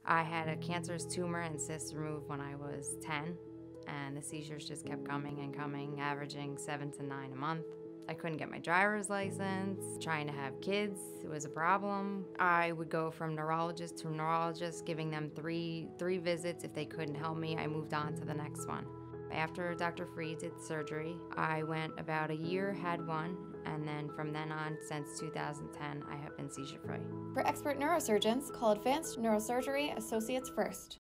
I had a cancerous tumor and cyst removed when I was 10, and the seizures just kept coming and coming, averaging 7 to 9 a month. I couldn't get my driver's license. Trying to have kids was a problem. I would go from neurologist to neurologist, giving them three visits. If they couldn't help me, I moved on to the next one. After Dr. Freed did surgery, I went about a year, had one, and then from then on, since 2010, I have been seizure-free. For expert neurosurgeons, call Advanced Neurosurgery Associates first.